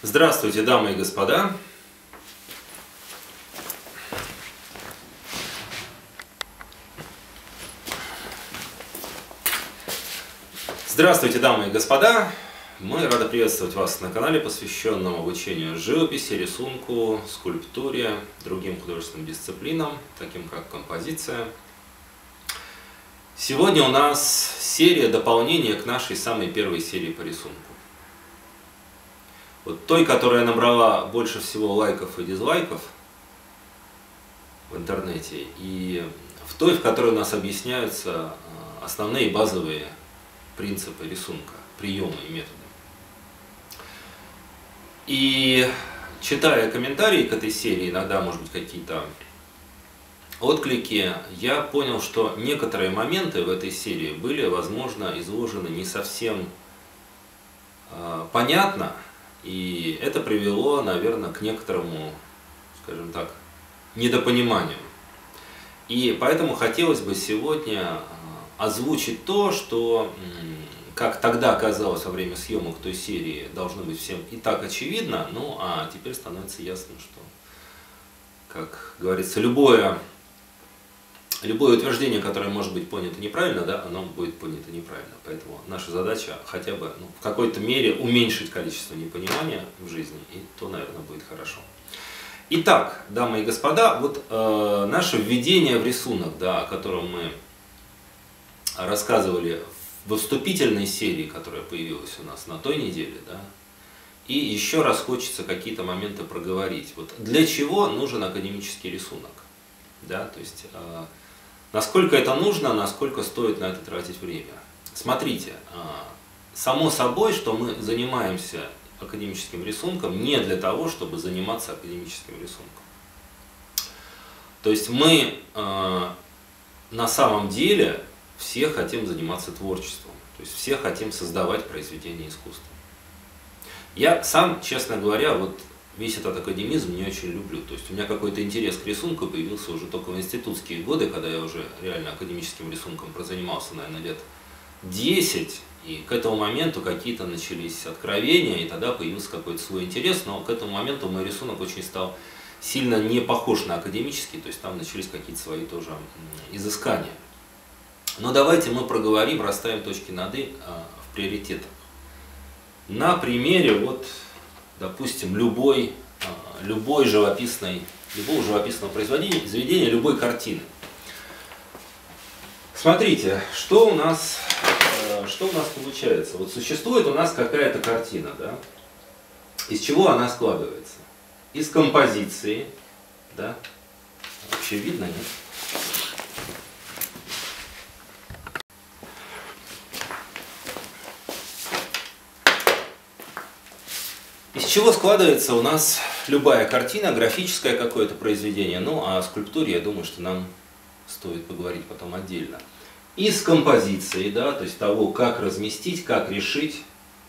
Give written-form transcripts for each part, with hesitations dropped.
Здравствуйте, дамы и господа! Здравствуйте, дамы и господа! Мы рады приветствовать вас на канале, посвященном обучению живописи, рисунку, скульптуре, другим художественным дисциплинам, таким как композиция. Сегодня у нас серия дополнения к нашей самой первой серии по рисунку. Вот той, которая набрала больше всего лайков и дизлайков в интернете, и в той, в которой у нас объясняются основные базовые принципы рисунка, приемы и методы. И читая комментарии к этой серии, иногда, может быть, какие-то отклики, я понял, что некоторые моменты в этой серии были, возможно, изложены не совсем понятно, и это привело, наверное, к некоторому, скажем так, недопониманию. И поэтому хотелось бы сегодня озвучить то, что, как тогда казалось во время съемок той серии, должно быть всем и так очевидно, ну а теперь становится ясно, что, как говорится, любое утверждение, которое может быть понято неправильно, да, оно будет понято неправильно. Поэтому наша задача хотя бы в какой-то мере уменьшить количество непонимания в жизни, и то, наверное, будет хорошо. Итак, дамы и господа, вот наше введение в рисунок, да, о котором мы рассказывали во вступительной серии, которая появилась у нас на той неделе, да, и еще раз хочется какие-то моменты проговорить. Вот для чего нужен академический рисунок? Да, то есть, насколько это нужно, насколько стоит на это тратить время. Смотрите, само собой, что мы занимаемся академическим рисунком не для того, чтобы заниматься академическим рисунком. То есть мы на самом деле все хотим заниматься творчеством, то есть все хотим создавать произведения искусства. Я сам, честно говоря, вот весь этот академизм не очень люблю. То есть у меня какой-то интерес к рисунку появился уже только в институтские годы, когда я уже реально академическим рисунком прозанимался, наверное, лет 10. И к этому моменту какие-то начались откровения, и тогда появился какой-то свой интерес. Но к этому моменту мой рисунок очень стал сильно не похож на академический, то есть там начались какие-то свои тоже изыскания. Но давайте мы проговорим, расставим точки над «и» в приоритетах. На примере, вот, допустим, любого живописного произведения, любой картины. Смотрите, что у нас получается. Вот существует у нас какая-то картина, да? Из чего она складывается? Из композиции, да? Вообще видно, нет? Из чего складывается у нас любая картина, графическое какое-то произведение, ну а о скульптуре, я думаю, что нам стоит поговорить потом отдельно. Из композиции, да, то есть того, как разместить, как решить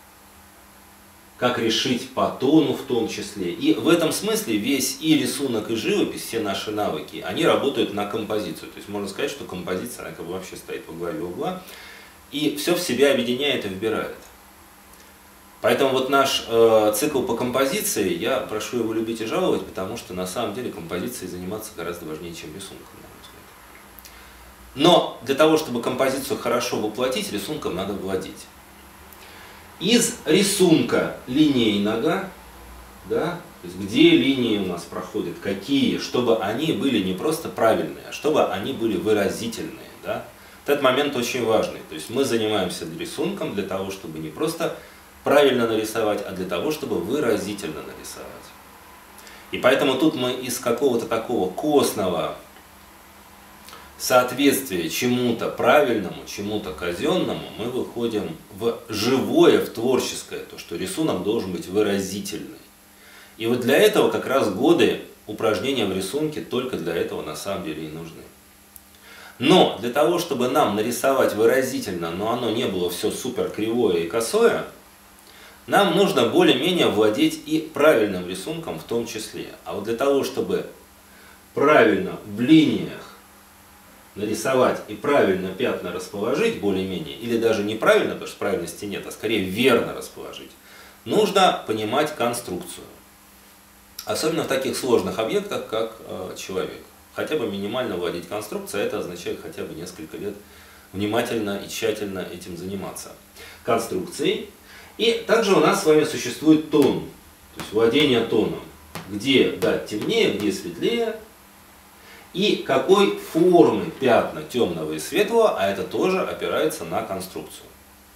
по тону в том числе. И в этом смысле весь и рисунок, и живопись, все наши навыки, они работают на композицию. То есть можно сказать, что композиция, она как бы вообще стоит во главе угла, и все в себя объединяет и вбирает. Поэтому вот наш цикл по композиции, я прошу его любить и жаловать, потому что на самом деле композицией заниматься гораздо важнее, чем рисунком, на мой взгляд. Но для того, чтобы композицию хорошо воплотить, рисунком надо владеть. Из рисунка линейного, да, то есть где линии у нас проходят, какие, чтобы они были не просто правильные, а чтобы они были выразительные. Да. Этот момент очень важный. То есть мы занимаемся рисунком для того, чтобы не просто правильно нарисовать, а для того, чтобы выразительно нарисовать. И поэтому тут мы из какого-то такого костного соответствия чему-то правильному, чему-то казенному, мы выходим в живое, в творческое, то, что рисунок должен быть выразительный. И вот для этого как раз годы упражнения в рисунке только для этого на самом деле и нужны. Но для того, чтобы нам нарисовать выразительно, но оно не было все супер кривое и косое, нам нужно более-менее владеть и правильным рисунком в том числе. А вот для того, чтобы правильно в линиях нарисовать и правильно пятна расположить более-менее, или даже неправильно, потому что правильности нет, а скорее верно расположить, нужно понимать конструкцию. Особенно в таких сложных объектах, как человек. Хотя бы минимально вводить конструкцию, это означает хотя бы несколько лет внимательно и тщательно этим заниматься. Конструкцией. И также у нас с вами существует тон, то есть владение тоном. Где темнее, где светлее. И какой формы пятна темного и светлого, а это тоже опирается на конструкцию.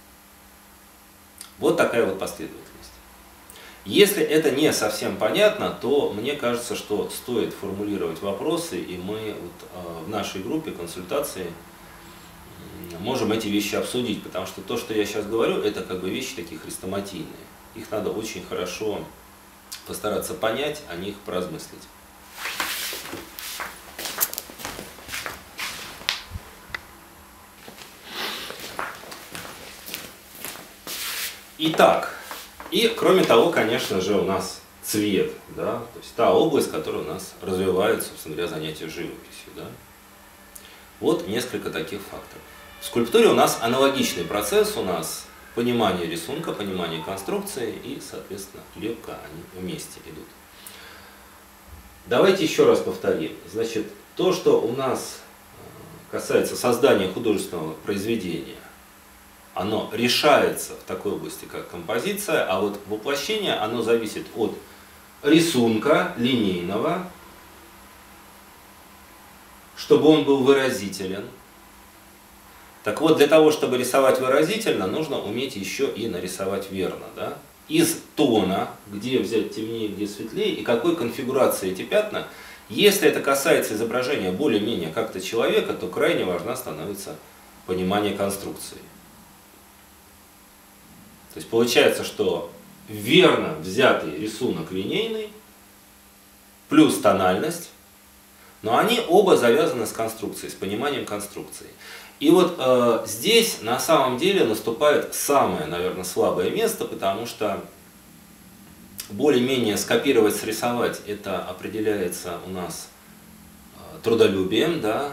Вот такая вот последовательность. Если это не совсем понятно, то мне кажется, что стоит формулировать вопросы, и мы в нашей группе консультации можем эти вещи обсудить, потому что то, что я сейчас говорю, это как бы вещи такие хрестоматийные. Их надо очень хорошо постараться понять, о них поразмыслить. Итак, и кроме того, конечно же, у нас цвет, да, то есть та область, которая у нас развивает, собственно говоря, занятия живописью, да. Вот несколько таких факторов. В скульптуре у нас аналогичный процесс, у нас понимание рисунка, понимание конструкции и, соответственно, лепка, они вместе идут. Давайте еще раз повторим. Значит, то, что у нас касается создания художественного произведения, оно решается в такой области, как композиция, а вот воплощение, оно зависит от рисунка линейного, чтобы он был выразителен. Так вот, для того, чтобы рисовать выразительно, нужно уметь еще и нарисовать верно. Да? Из тона, где взять темнее, где светлее, и какой конфигурации эти пятна. Если это касается изображения более-менее как-то человека, то крайне важно становится понимание конструкции. То есть получается, что верно взятый рисунок линейный плюс тональность, но они оба завязаны с конструкцией, с пониманием конструкции. И вот здесь на самом деле наступает самое, наверное, слабое место, потому что более-менее скопировать, срисовать, это определяется у нас трудолюбием, да.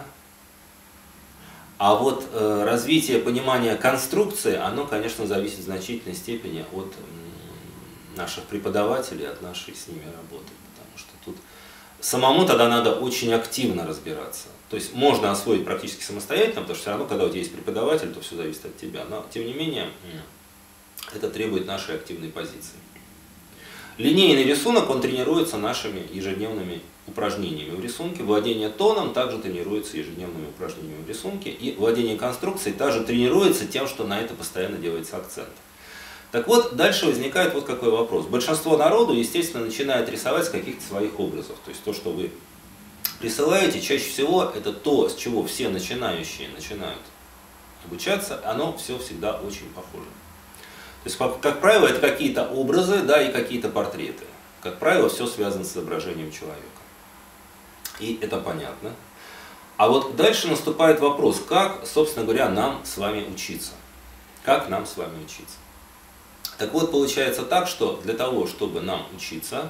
А вот развитие понимания конструкции, оно, конечно, зависит в значительной степени от наших преподавателей, от нашей с ними работы. Потому что тут самому тогда надо очень активно разбираться. То есть можно освоить практически самостоятельно, потому что все равно, когда у тебя есть преподаватель, то все зависит от тебя. Но, тем не менее, это требует нашей активной позиции. Линейный рисунок, он тренируется нашими ежедневными упражнениями в рисунке. Владение тоном также тренируется ежедневными упражнениями в рисунке. И владение конструкцией также тренируется тем, что на это постоянно делается акцент. Так вот, дальше возникает вот какой вопрос. Большинство народу, естественно, начинает рисовать с каких-то своих образов. То есть то, что вы присылаете, чаще всего это то, с чего все начинающие начинают обучаться, оно все всегда очень похоже. То есть, как правило, это какие-то образы, да, и какие-то портреты. Как правило, все связано с изображением человека. И это понятно. А вот дальше наступает вопрос, как, собственно говоря, нам с вами учиться. Как нам с вами учиться? Так вот, получается так, что для того, чтобы нам учиться,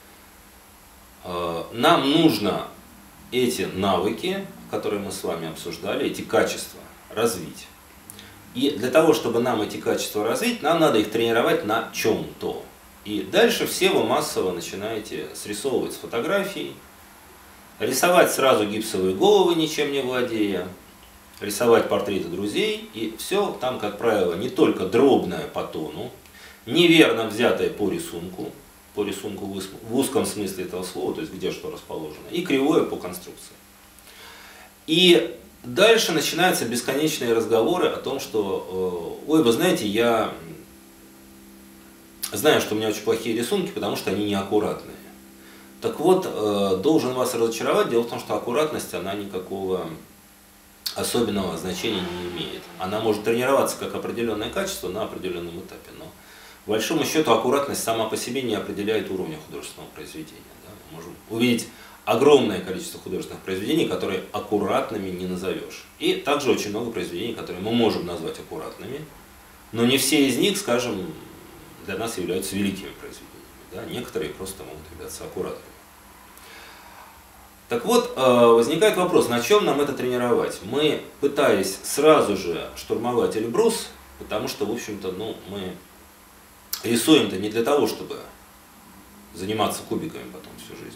нам нужно эти навыки, которые мы с вами обсуждали, эти качества развить. И для того, чтобы нам эти качества развить, нам надо их тренировать на чем-то. И дальше все вы массово начинаете срисовывать с фотографий, рисовать сразу гипсовые головы, ничем не владея, рисовать портреты друзей, и все там, как правило, не только дробное по тону, неверно взятое по рисунку в узком смысле этого слова, то есть где что расположено, и кривое по конструкции. И дальше начинаются бесконечные разговоры о том, что, ой, вы знаете, я знаю, что у меня очень плохие рисунки, потому что они неаккуратные. Так вот, должен вас разочаровать, дело в том, что аккуратность, она никакого особенного значения не имеет. Она может тренироваться как определенное качество на определенном этапе, но по большому счету аккуратность сама по себе не определяет уровня художественного произведения. Да? Мы можем увидеть огромное количество художественных произведений, которые аккуратными не назовешь. И также очень много произведений, которые мы можем назвать аккуратными, но не все из них, скажем, для нас являются великими произведениями. Да? Некоторые просто могут являться аккуратными. Так вот, возникает вопрос, на чем нам это тренировать? Мы, пытаясь сразу же штурмовать Эльбрус, потому что, в общем-то, мы рисуем-то не для того, чтобы заниматься кубиками потом всю жизнь.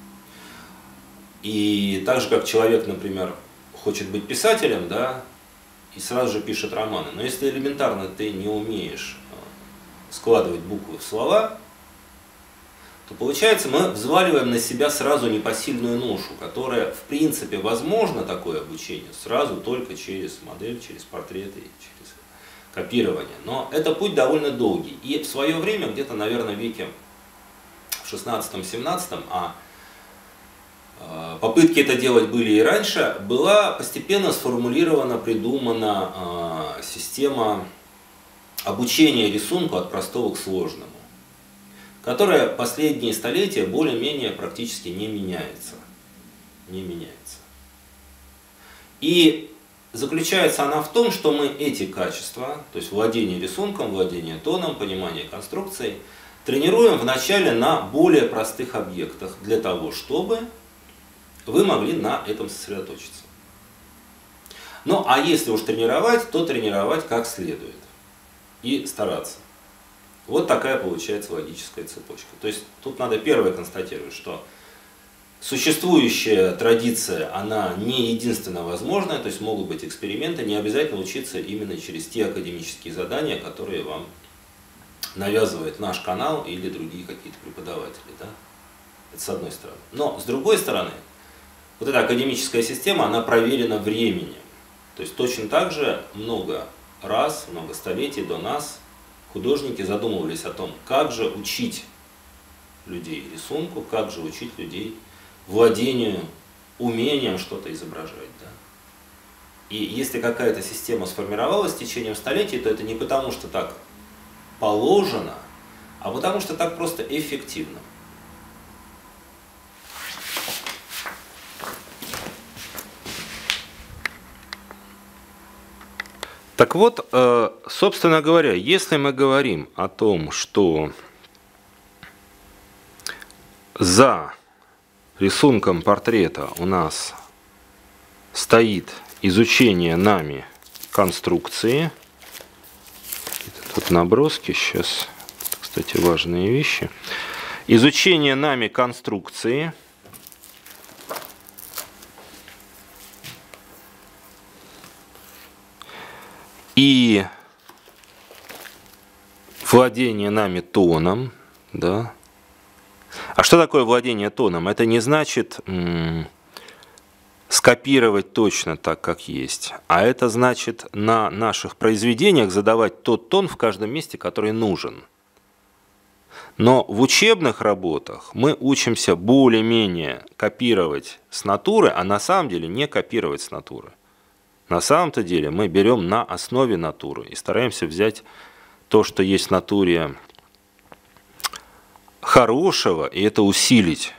И так же, как человек, например, хочет быть писателем, да, и сразу же пишет романы. Но если элементарно ты не умеешь складывать буквы в слова, то получается, мы взваливаем на себя сразу непосильную ношу, которая, в принципе, возможно такое обучение сразу только через модель, через портреты, через копирование. Но это путь довольно долгий. И в свое время, где-то, наверное, в веке в 16-17, попытки это делать были и раньше, была постепенно сформулирована, придумана система обучения рисунку от простого к сложному, которая последние столетия более-менее практически не меняется. Не меняется. И заключается она в том, что мы эти качества, то есть владение рисунком, владение тоном, понимание конструкции, тренируем вначале на более простых объектах, для того, чтобы вы могли на этом сосредоточиться. Ну, а если уж тренировать, то тренировать как следует. И стараться. Вот такая получается логическая цепочка. То есть тут надо первое констатировать, что существующая традиция, она не единственно возможная, то есть могут быть эксперименты, не обязательно учиться именно через те академические задания, которые вам навязывает наш канал или другие какие-то преподаватели. Да? Это с одной стороны. Но с другой стороны, вот эта академическая система, она проверена временем. То есть точно так же много раз, много столетий до нас художники задумывались о том, как же учить людей рисунку, как же учить людей владению, умением что-то изображать. Да? И если какая-то система сформировалась с течением столетий, то это не потому, что так положено, а потому что так просто эффективно. Так вот, собственно говоря, если мы говорим о том, что за рисунком портрета у нас стоит изучение нами конструкции, тут наброски, сейчас, кстати, важные вещи, изучение нами конструкции, и владение нами тоном, да. А что такое владение тоном? Это не значит скопировать точно так, как есть, а это значит на наших произведениях задавать тот тон в каждом месте, который нужен. Но в учебных работах мы учимся более-менее копировать с натуры, а на самом деле не копировать с натуры. На самом-то деле мы берем на основе натуры и стараемся взять то, что есть в натуре хорошего, и это усилить.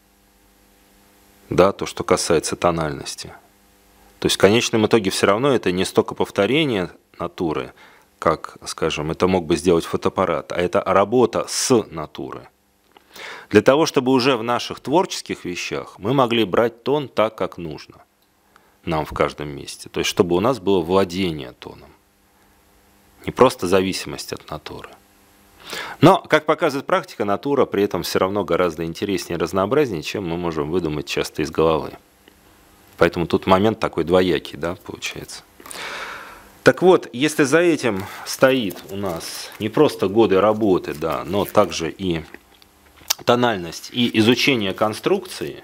Да, то, что касается тональности. То есть в конечном итоге все равно это не столько повторение натуры, как, скажем, это мог бы сделать фотоаппарат, а это работа с натуры. Для того, чтобы уже в наших творческих вещах мы могли брать тон так, как нужно нам в каждом месте. То есть, чтобы у нас было владение тоном. Не просто зависимость от натуры. Но, как показывает практика, натура при этом все равно гораздо интереснее и разнообразнее, чем мы можем выдумать часто из головы. Поэтому тут момент такой двоякий, да, получается. Так вот, если за этим стоит у нас не просто годы работы, да, но также и тональность и изучение конструкции,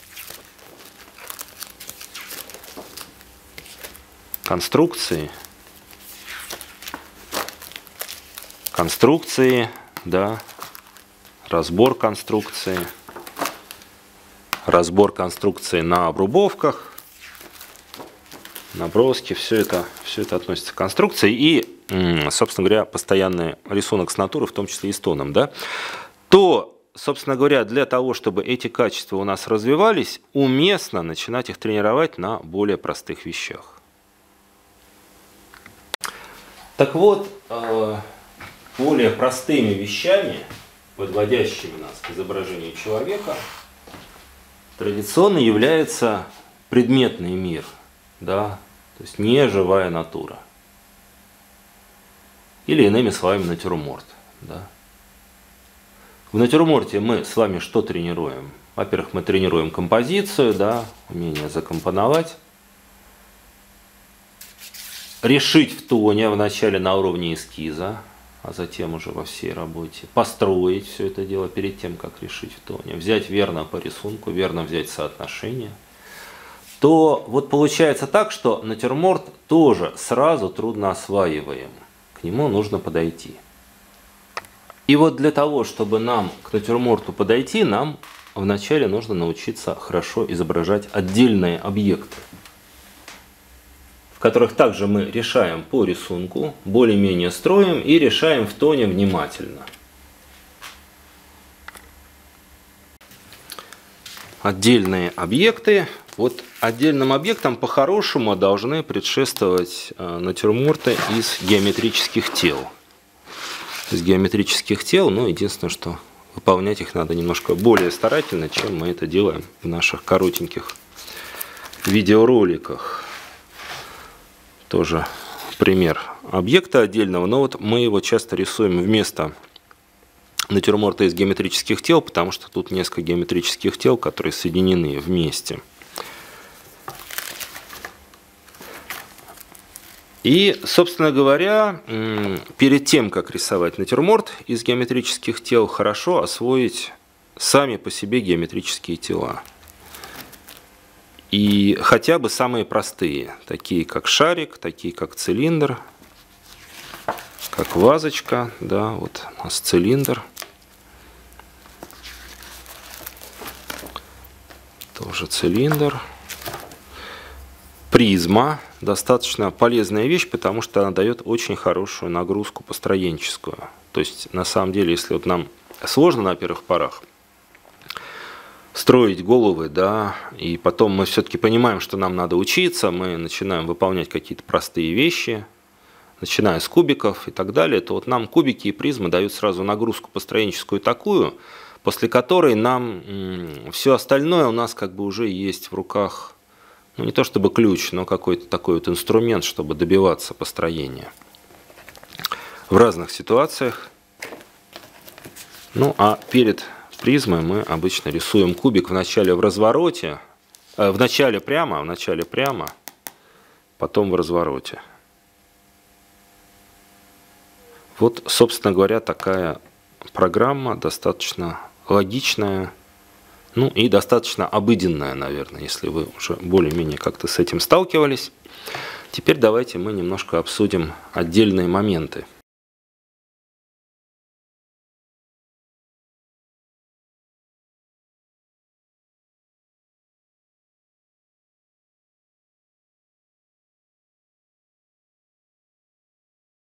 да, разбор конструкции на обрубовках, наброски, все это относится к конструкции и, собственно говоря, постоянный рисунок с натуры, в том числе и с тоном, да, то, собственно говоря, для того, чтобы эти качества у нас развивались, уместно начинать их тренировать на более простых вещах. Так вот, более простыми вещами, подводящими нас к изображению человека, традиционно является предметный мир, да, то есть не живая натура. Или иными словами натюрморт. Да. В натюрморте мы с вами что тренируем? Во-первых, мы тренируем композицию, да, умение закомпоновать. Решить в тоне вначале на уровне эскиза, а затем уже во всей работе. Построить все это дело перед тем, как решить в тоне. Взять верно по рисунку, верно взять соотношение. То вот получается так, что натюрморт тоже сразу трудно осваиваем. К нему нужно подойти. И вот для того, чтобы нам к натюрморту подойти, нам вначале нужно научиться хорошо изображать отдельные объекты, в которых также мы решаем по рисунку, более-менее строим и решаем в тоне внимательно. Отдельные объекты. Вот отдельным объектам по-хорошему должны предшествовать натюрморты из геометрических тел. Из геометрических тел, но единственное, что выполнять их надо немножко более старательно, чем мы это делаем в наших коротеньких видеороликах. Тоже пример объекта отдельного, но вот мы его часто рисуем вместо натюрморта из геометрических тел, потому что тут несколько геометрических тел, которые соединены вместе. И, собственно говоря, перед тем, как рисовать натюрморт из геометрических тел, хорошо освоить сами по себе геометрические тела. И хотя бы самые простые, такие как шарик, такие как цилиндр, как вазочка, да, вот у нас цилиндр. Тоже цилиндр. Призма. Достаточно полезная вещь, потому что она дает очень хорошую нагрузку построенческую. То есть, на самом деле, если вот нам сложно на первых порах строить головы, да, и потом мы все-таки понимаем, что нам надо учиться, мы начинаем выполнять какие-то простые вещи, начиная с кубиков и так далее, то вот нам кубики и призмы дают сразу нагрузку построенческую такую, после которой нам все остальное у нас как бы уже есть в руках. Ну, не то чтобы ключ, но какой-то такой вот инструмент, чтобы добиваться построения в разных ситуациях. Ну, а перед призмой мы обычно рисуем кубик вначале в развороте, вначале прямо, потом в развороте. Вот, собственно говоря, такая программа достаточно логичная. Ну и достаточно обыденная, наверное, если вы уже более-менее как-то с этим сталкивались. Теперь давайте мы немножко обсудим отдельные моменты.